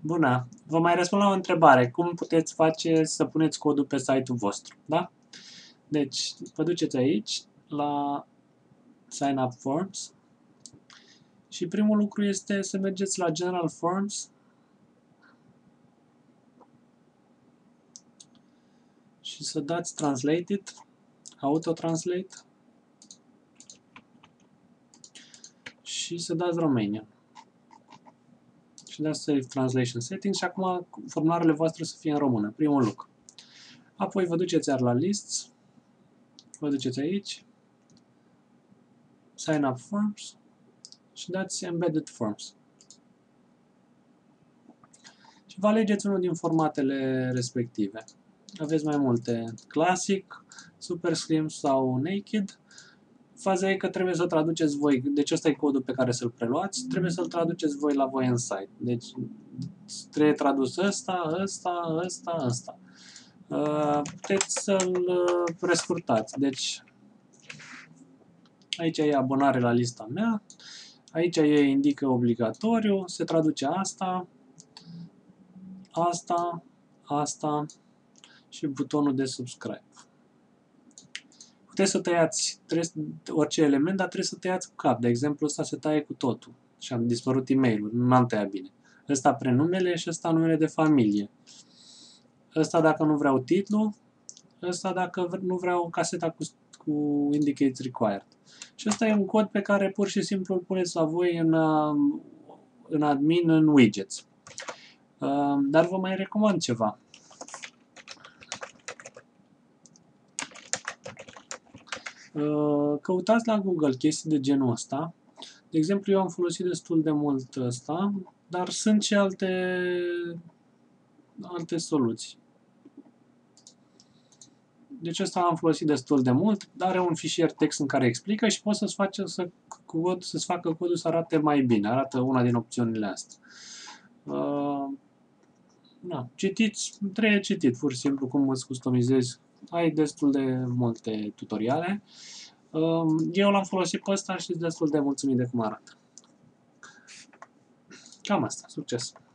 Bună! Vă mai răspund la o întrebare. Cum puteți face să puneți codul pe site-ul vostru? Da? Deci, vă duceți aici, la Sign Up Forms și primul lucru este să mergeți la General Forms și să dați Translated, Auto-Translate și să dați Romania. Și dați Save Translation Settings și acum formularele voastre să fie în română, primul lucru. Apoi vă duceți iar la Lists, vă duceți aici, Sign Up Forms și dați Embedded Forms. Și vă alegeți unul din formatele respective. Aveți mai multe, Classic, Superscript sau Naked. Faza e că trebuie să traduceți voi, deci ăsta e codul pe care să-l preluați, trebuie să-l traduceți voi la voi în site. Deci trebuie tradus ăsta. Puteți să-l prescurtați. Deci aici e abonare la lista mea, aici e indică obligatoriu, se traduce asta și butonul de subscribe. Puteți să tăiați orice element, dar trebuie să tăiați cu cap. De exemplu, ăsta se taie cu totul și am dispărut e-mail-ul, nu am tăiat bine. Ăsta prenumele și ăsta numele de familie. Ăsta dacă nu vreau titlu, ăsta dacă nu vreau caseta cu indicates required. Și ăsta e un cod pe care pur și simplu îl puneți la voi în admin, în widgets. Dar vă mai recomand ceva. Căutați la Google chestii de genul ăsta. De exemplu, eu am folosit destul de mult ăsta, dar sunt și alte soluții. Deci ăsta am folosit destul de mult, dar are un fișier text în care explică și poți să-ți facă codul să arate mai bine. Arată una din opțiunile astea. Citiți, trebuie citit, pur și simplu, cum îți customizezi. Ai destul de multe tutoriale. Eu l-am folosit pe ăsta și sunt destul de mulțumit de cum arată. Cam asta. Succes!